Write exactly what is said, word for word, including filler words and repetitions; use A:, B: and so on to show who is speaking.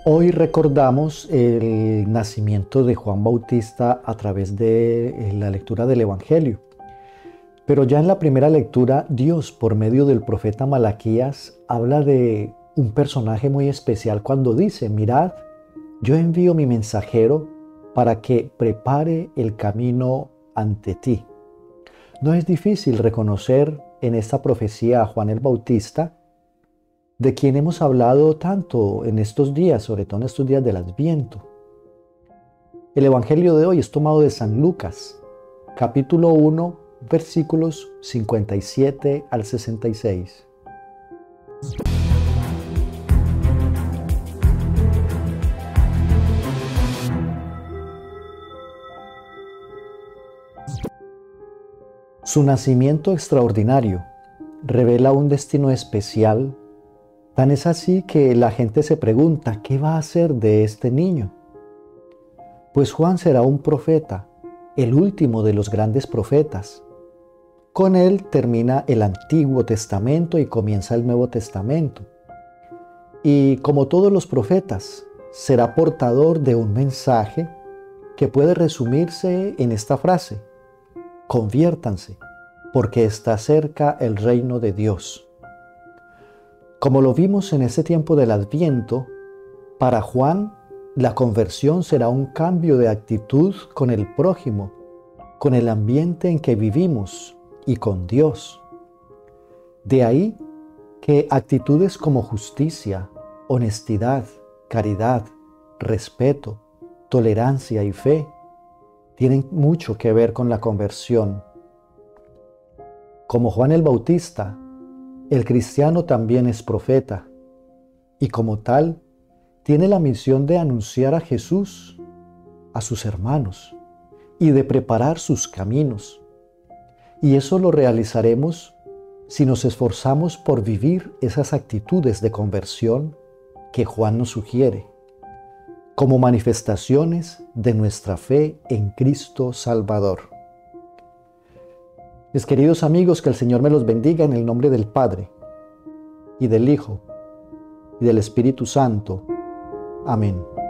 A: Hoy recordamos el nacimiento de Juan Bautista a través de la lectura del Evangelio. Pero ya en la primera lectura, Dios, por medio del profeta Malaquías, habla de un personaje muy especial cuando dice: mirad, yo envío mi mensajero para que prepare el camino ante ti. No es difícil reconocer en esta profecía a Juan el Bautista, de quien hemos hablado tanto en estos días, sobre todo en estos días del Adviento. El Evangelio de hoy es tomado de San Lucas, capítulo uno, versículos cincuenta y siete al sesenta y seis. Su nacimiento extraordinario revela un destino especial. Tan es así que la gente se pregunta: ¿qué va a hacer de este niño? Pues Juan será un profeta, el último de los grandes profetas. Con él termina el Antiguo Testamento y comienza el Nuevo Testamento. Y como todos los profetas, será portador de un mensaje que puede resumirse en esta frase: conviértanse, porque está cerca el reino de Dios. Como lo vimos en ese tiempo del Adviento, para Juan la conversión será un cambio de actitud con el prójimo, con el ambiente en que vivimos y con Dios. De ahí que actitudes como justicia, honestidad, caridad, respeto, tolerancia y fe tienen mucho que ver con la conversión. Como Juan el Bautista, el cristiano también es profeta y como tal tiene la misión de anunciar a Jesús a sus hermanos y de preparar sus caminos. Y eso lo realizaremos si nos esforzamos por vivir esas actitudes de conversión que Juan nos sugiere, como manifestaciones de nuestra fe en Cristo Salvador. Mis queridos amigos, que el Señor me los bendiga en el nombre del Padre, y del Hijo, y del Espíritu Santo. Amén.